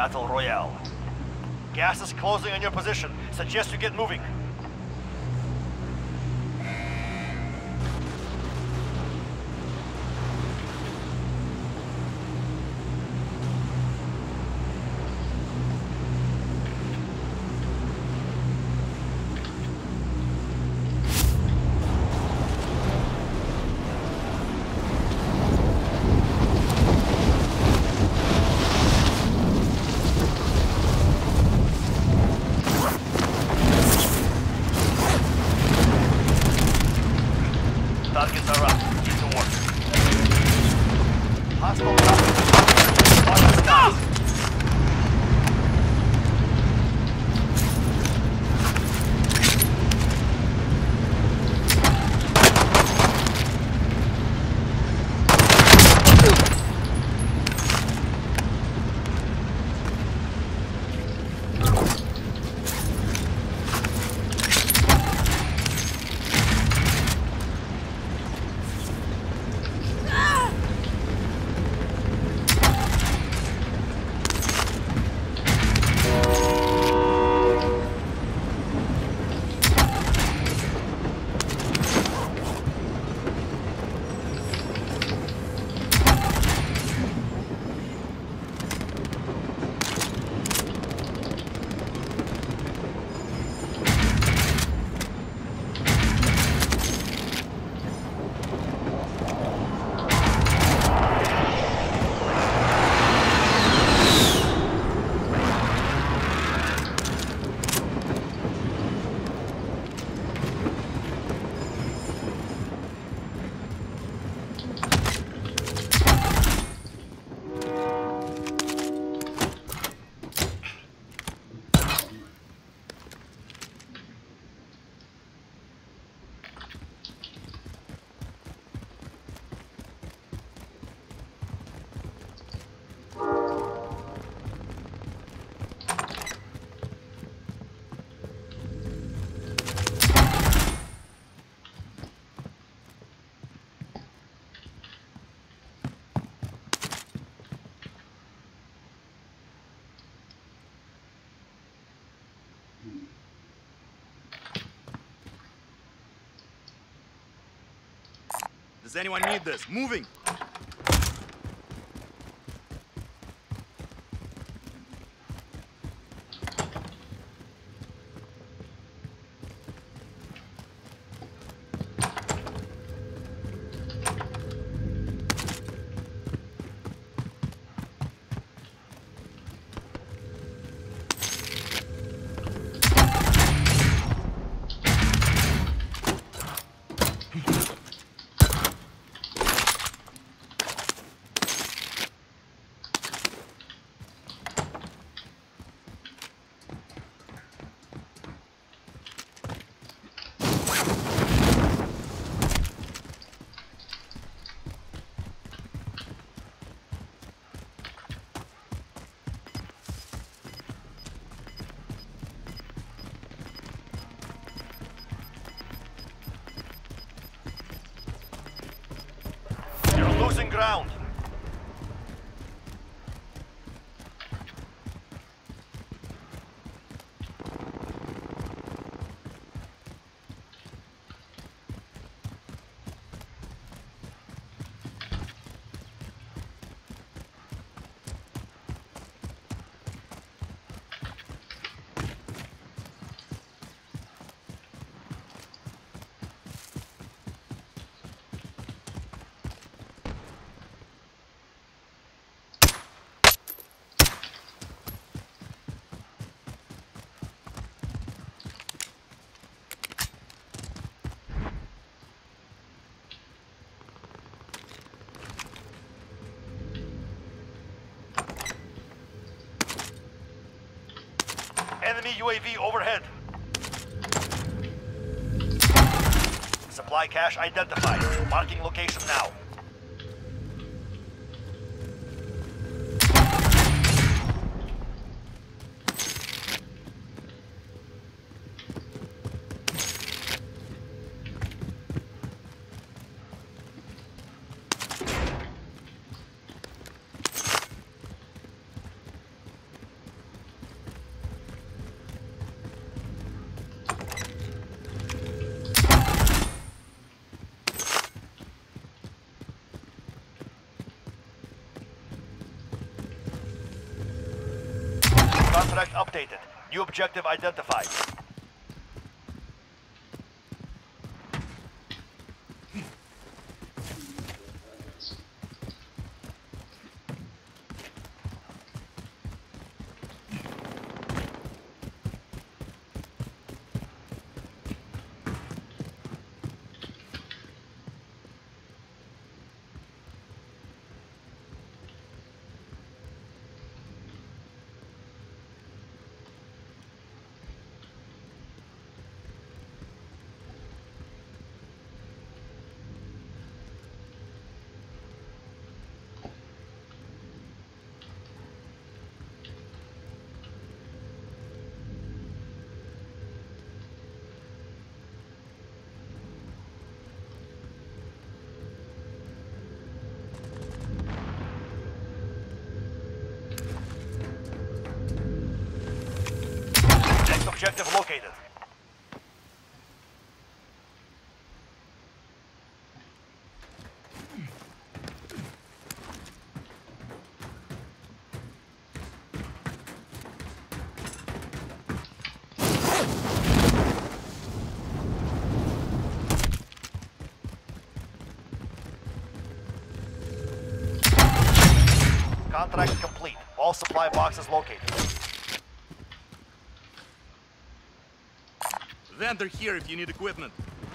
battle royale. Gas is closing on your position. Suggest you get moving. Targets are up. Get to work. Hostile targets. Watch the skies. Does anyone need this? Moving! Losing ground. Enemy UAV overhead. Supply cache identified. Marking location now. Contract updated. New objective identified. Next objective located. Contract complete. All supply boxes located. Vendor here if you need equipment.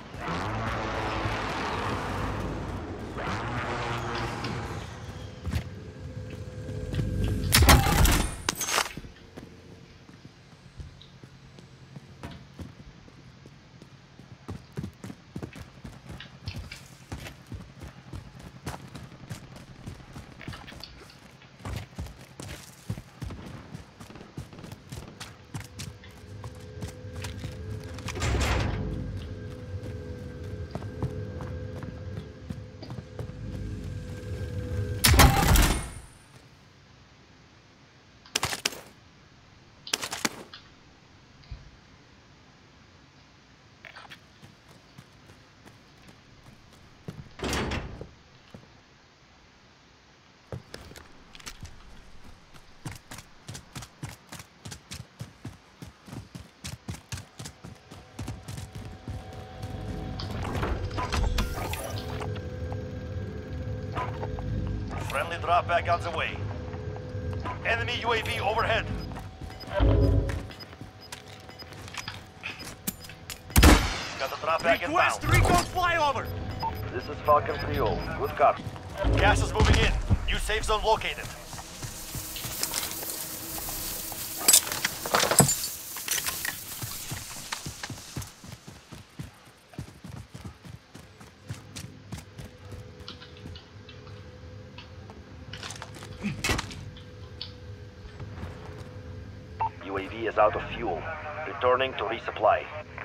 Friendly drop back on the way. Enemy UAV overhead. Got the drop back Request inbound. recon flyover! This is Falcon 3-0. Good copy. Gas is moving in. New safe zone located. UAV is out of fuel. Returning to resupply.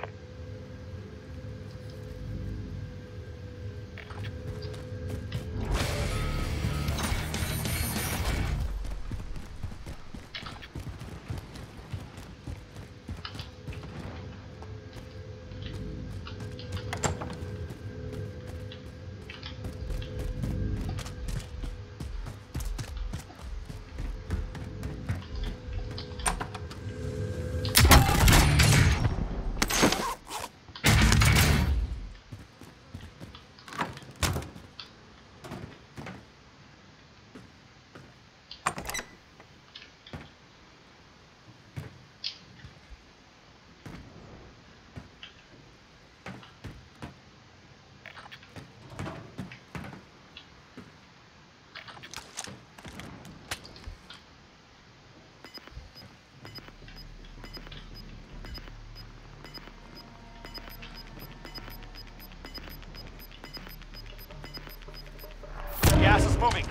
Gas is moving.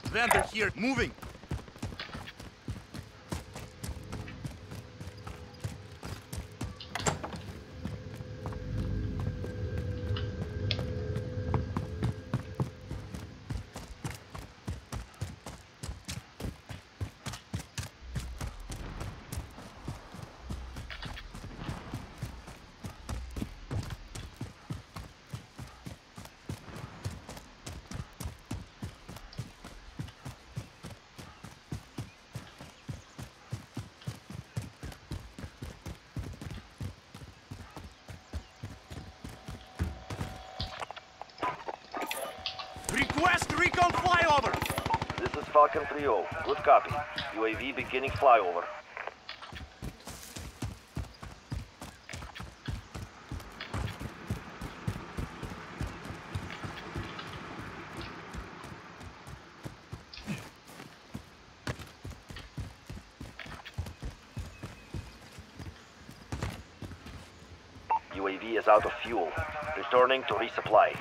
Vendor here, moving. Request recon flyover! This is Falcon 3-0. Good copy. UAV beginning flyover. UAV is out of fuel. Returning to resupply.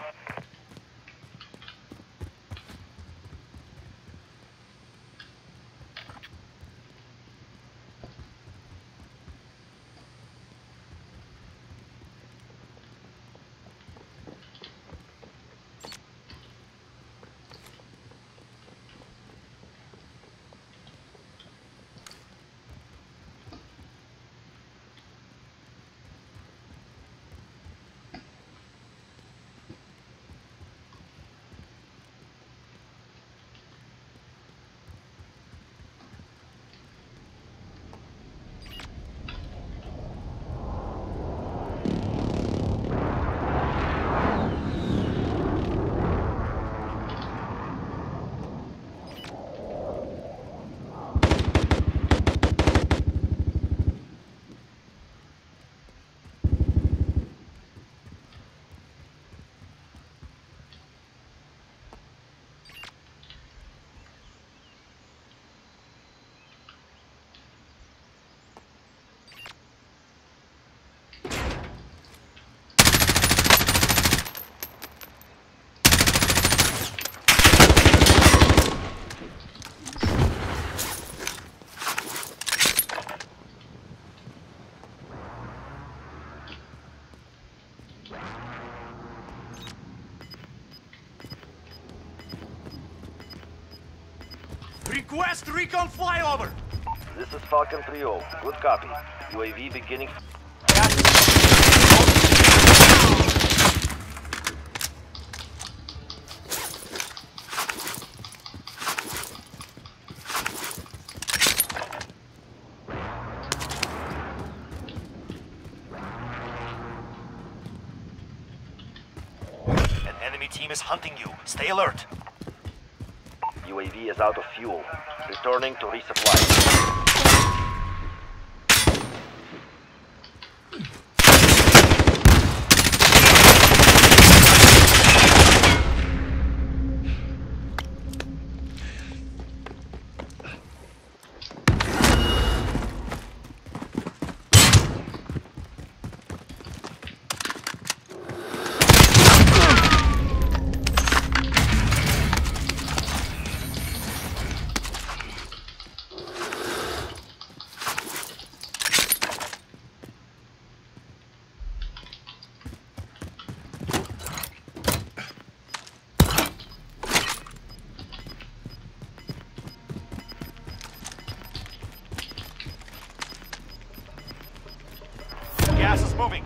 Request recon flyover! This is Falcon 3-0. Good copy. UAV beginning... An enemy team is hunting you. Stay alert. UAV is out of fuel. Returning to resupply. Gas is moving.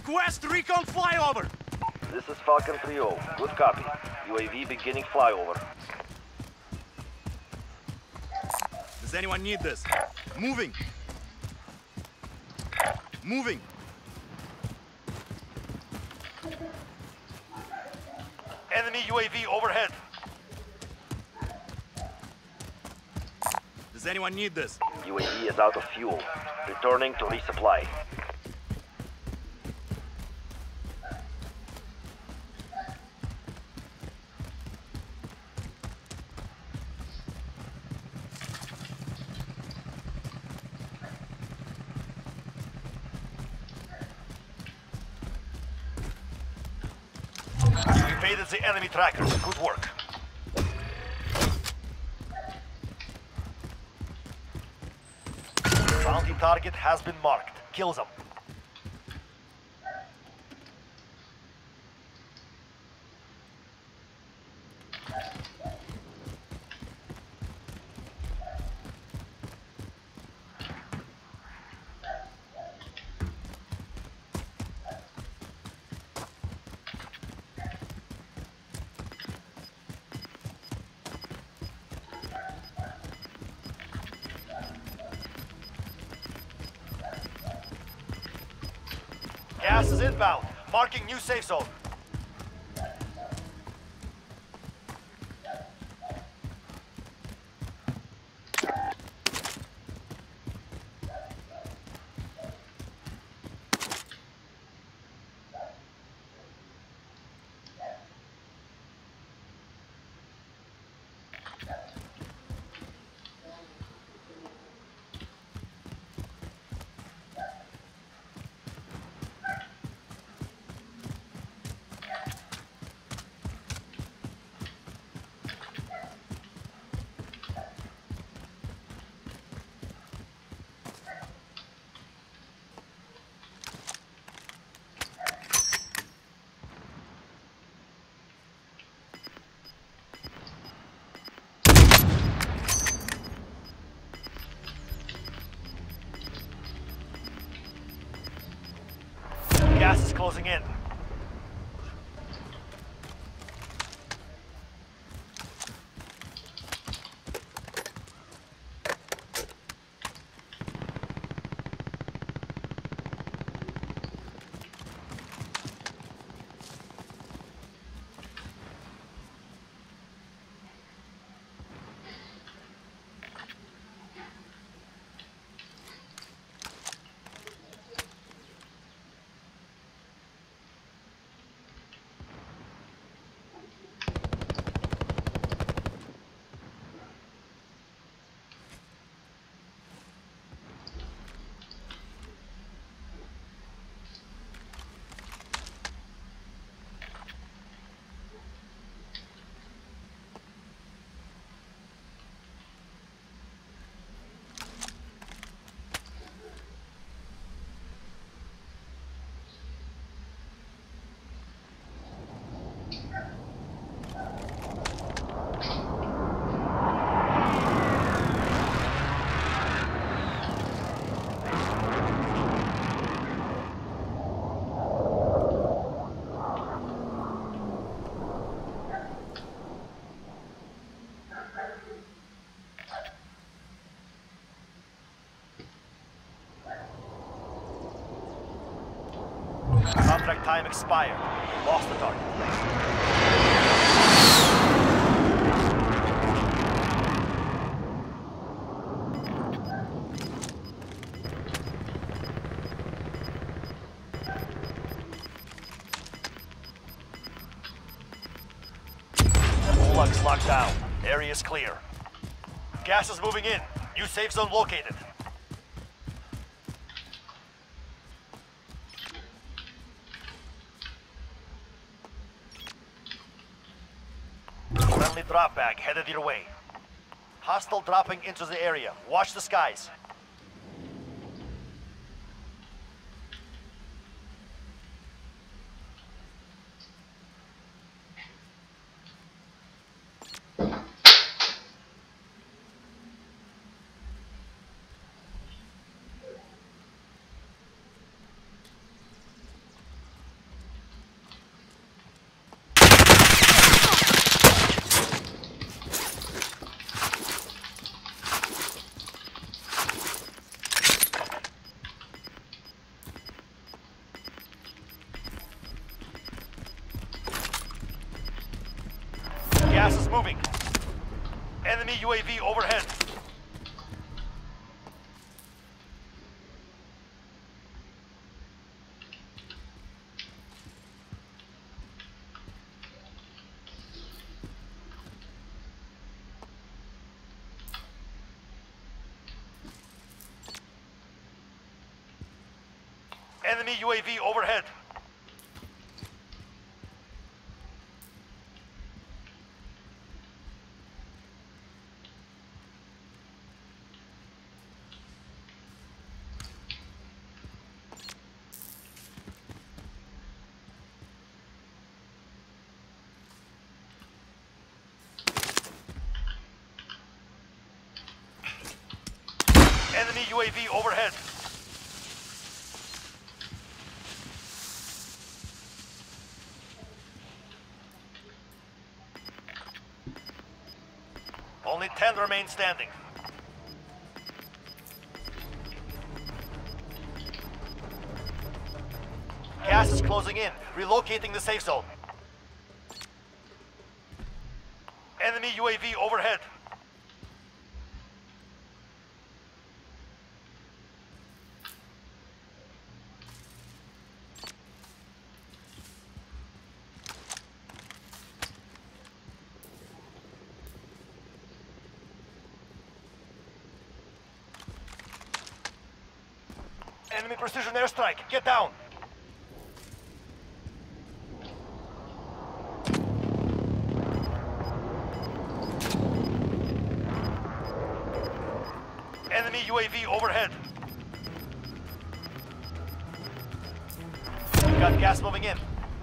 Request recon flyover! This is Falcon 3-0. Good copy. UAV beginning flyover. Does anyone need this? Moving! Moving! Enemy UAV overhead. Does anyone need this? UAV is out of fuel. Returning to resupply. You evaded the enemy trackers. Good work. Bounty target has been marked. Kill them. Gas is inbound. Marking new safe zone. Gas is closing in. Contract time expired. Lost the target. Lux locked down. Area is clear. Gas is moving in. New safe zone located. Friendly drop bag headed your way. Hostile dropping into the area. Watch the skies. Gas is moving. Enemy UAV overhead. Enemy UAV overhead. Enemy UAV overhead. Only 10 remain standing. Gas is closing in, relocating the safe zone. Enemy UAV overhead. Enemy precision airstrike. Get down. Enemy UAV overhead. Got gas moving in.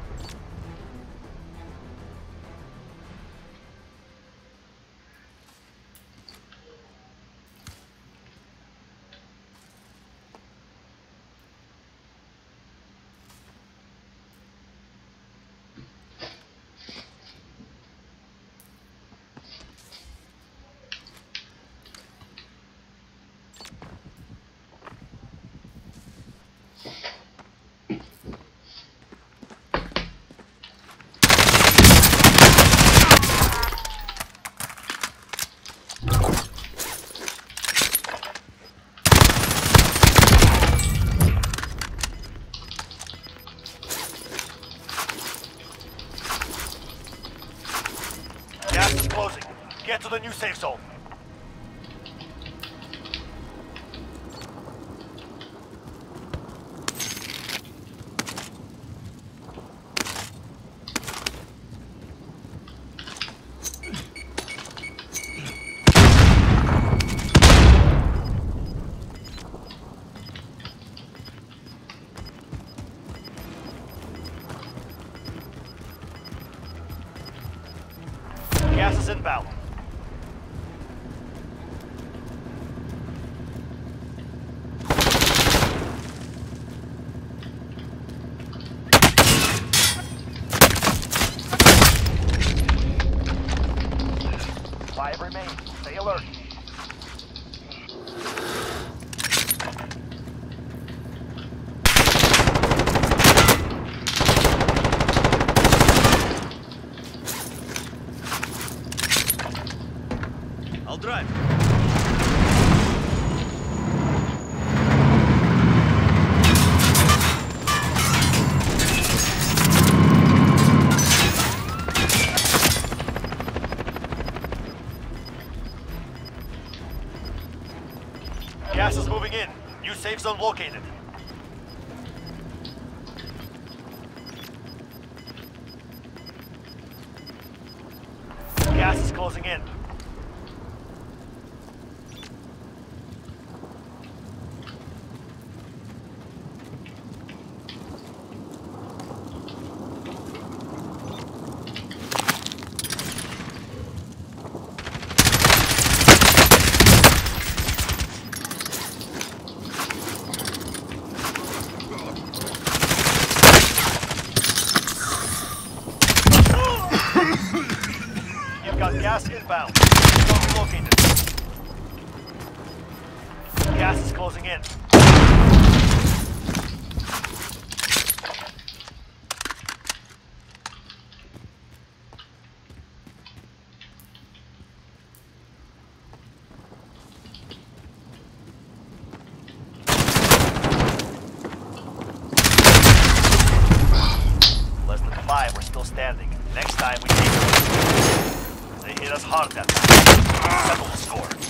Gas is closing. Get to the new safe zone. Gas is inbound. Five remain. Stay alert. I'll drive. Gas is moving in. New safe zone located. Gas is closing in. You've got gas inbound. Zone relocated. Gas is closing in. standing. Next time we take them. They hit us hard that time. Settle the score.